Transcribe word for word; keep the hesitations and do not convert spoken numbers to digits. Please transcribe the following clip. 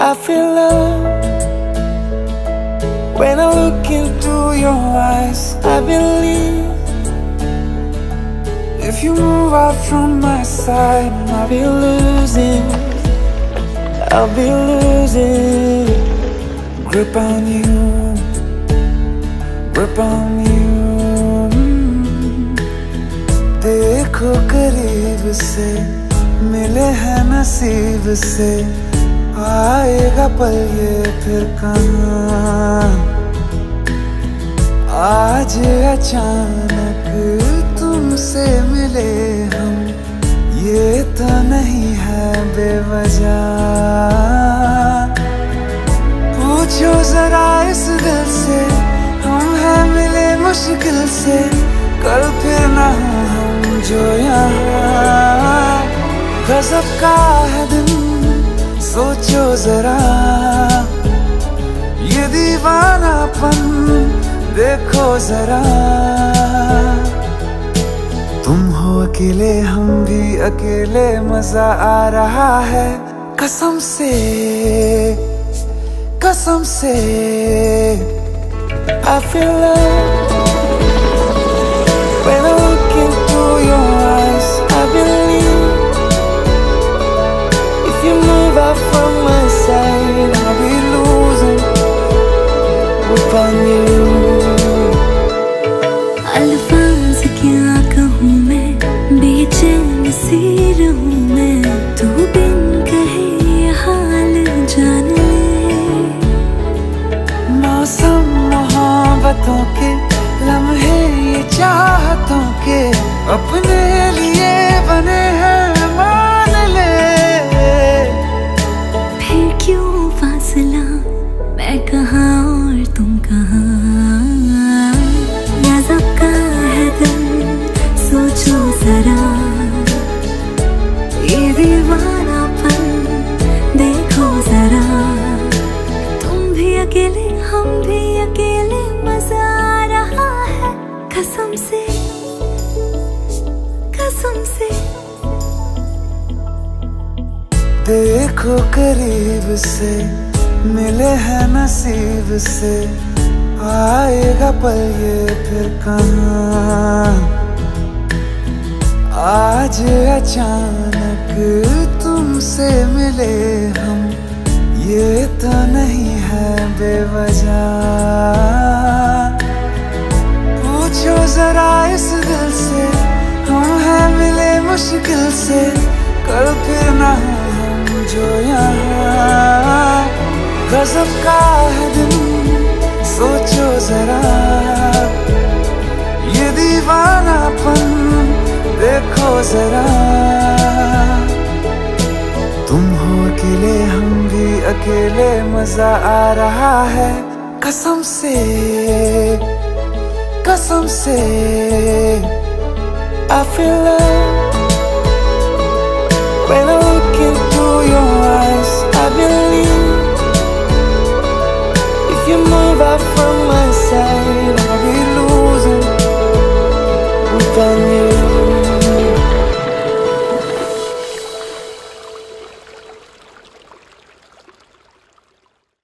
I feel love when I look into your eyes. I believe if you move out from my side, I'll be losing, I'll be losing grip on you, grip on you. देखो करीब से, मिले हैं नसीब से, आएगा पल ये फिर कहाँ। आज अचानक तुमसे मिले हम, ये तो नहीं है बेवजह। पूछो जरा इस दिल से, हम हैं मिले मुश्किल से, कल फिर ना हो हम जो यहाँ। गजब का है दिन, सोचो जरा ये दीवानापन, देखो जरा। तुम हो अकेले, हम भी अकेले, मजा आ रहा है कसम से, कसम से। I feel love when I look into your eyes. I believe if you move out from my side, I'll be losing grip on you. अल्फाज क्या कहूँ मैं, बेचैन सी रहूँ मैं, तू बिन कहे ये हाल जान ले। मौसम मोहब्बतों के, लम्हे ये चाहतों के, अपने लिए बने हैं मान ले। फिर क्यों फासला, मैं कहाँ और तुम कहाँ। गजब का है दिल, सोचो जरा ये दीवानापन, देखो जरा। तुम भी अकेले, हम भी अकेले, मजा आ रहा है कसम से, कसम से। देखो करीब से, मिले हैं नसीब से, आएगा पल ये फिर कहाँ। आज अचानक तुमसे मिले हम, ये तो नहीं है बेवजह। पूछो जरा इस दिल से, हम हैं मिले मुश्किल से, कल फिर ना हो हम जो यहाँ। गजब का है दिन, सोचो जरा ये दीवानापन, देखो जरा। तुम हो अकेले, हम भी अकेले, मजा आ रहा है कसम से, कसम से। I feel love when I look into your eyes. I believe if you move out from